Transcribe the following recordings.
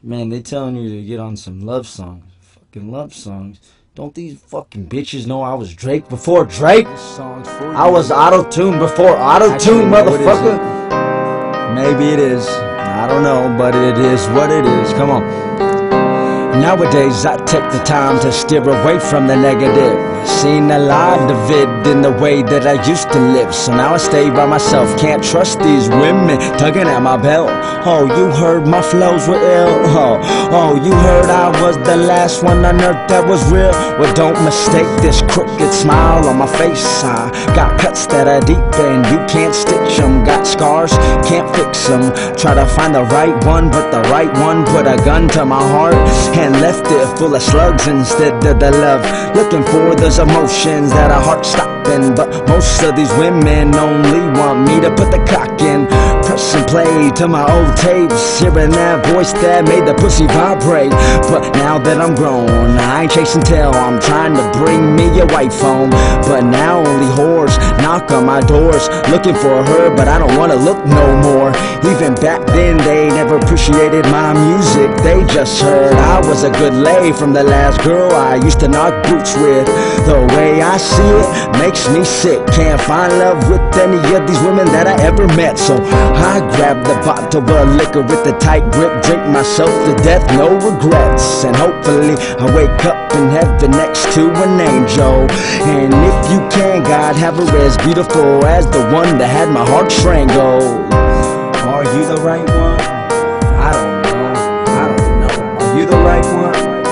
Man, they telling you to get on some love songs. Fucking love songs. Don't these fucking bitches know I was Drake before Drake? I was auto-tuned before auto-tuned, motherfucker. Maybe it is. I don't know, but it is what it is. Come on. Nowadays I take the time to steer away from the negative. Seen a lot of it in the way that I used to live. So now I stay by myself. Can't trust these women tugging at my belt. Oh, you heard my flows were ill. Oh, you heard I was the last one on earth that was real. Well, don't mistake this crooked smile on my face. I got cuts that are deep and you can't stitch them. Got scars, can't fix them. Try to find the right one, but the right one put a gun to my heart and left it full of slugs instead of the love. Looking for those emotions that are heart stopping, but most of these women only want me to put the cock in. Press and play to my old tapes, hearing that voice that made the pussy vibrate. But now that I'm grown, I ain't chasing tail. I'm trying to bring me a wife home, but now only whores knock on my doors, looking for her, but I don't wanna look no more. Even back then they never appreciated my music. They just heard I was a good lay from the last girl I used to knock boots with. The way I see it makes me sick. Can't find love with any of these women that I ever met. So I grab the bottle of liquor with a tight grip, drink myself to death, no regrets. And hopefully I wake up in heaven next to an angel. And if you can, God, have her as beautiful as the one that had my heart strangled. Are you the right one? I don't know. Are you the right one?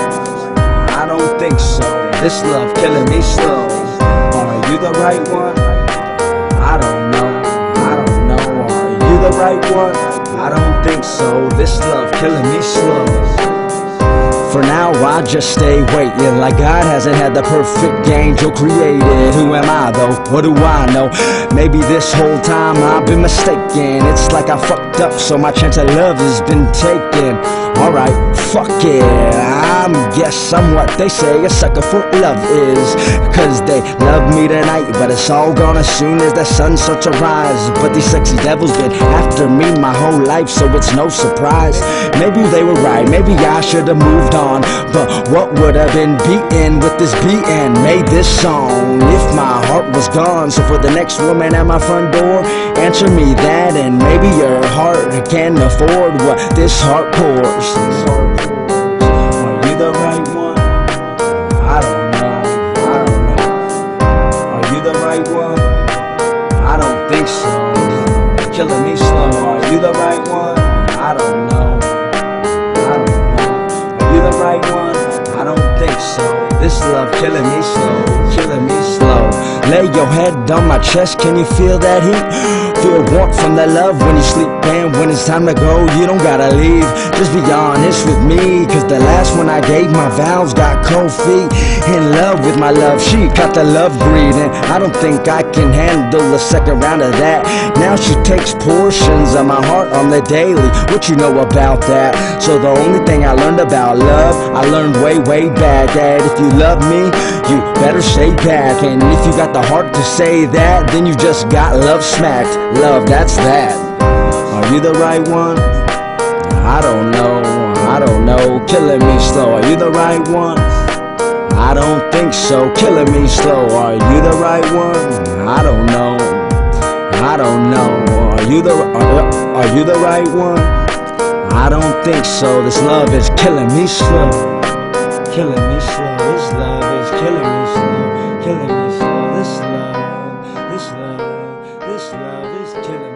I don't think so. This love killing me slow. Are you the right one? I don't know. Are you the right one? I don't think so. This love killing me slow. For now I just stay waiting, like God hasn't had the perfect angel created. Who am I though? What do I know? Maybe this whole time I've been mistaken. It's like I fucked up, so my chance at love has been taken. Alright, fuck it, I guess I'm what they say a sucker for love is. Cause they love me tonight, but it's all gone as soon as the sun starts to rise. But these sexy devils been after me my whole life, so it's no surprise. Maybe they were right, maybe I should've moved on. But what would have been beaten with this beating made this song if my heart was gone? So for the next woman at my front door, answer me that, and maybe your heart can afford what this heart pours. Are you the right one? I don't know. Are you the right one? I don't think so. Killing me slow. Are you the right one? I don't know. Are you the right one? I don't think so. This love killing me slow, killing me slow. Lay your head on my chest, can you feel that heat? Feel warmth from that love when you sleep, and when it's time to go, you don't gotta leave. Just be honest with me, cause the last one I gave my vows got cold feet. In love with my love, she got the love breathing. I don't think I can handle the second round of that. Now she takes portions of my heart on the daily. What you know about that? So the only thing I learned about love, I learned way back, that if you love me, you better stay back. And if you got the heart to say that, then you just got love smacked. Love, that's that. Are you the right one? I don't know. Killing me slow. Are you the right one? I don't think so. Killing me slow. Are you the right one? I don't know. Are you the right one? I don't think so. This love is killing me slow. Killing me slow. This love is killing me slow. Killing me slow. This love is killing me.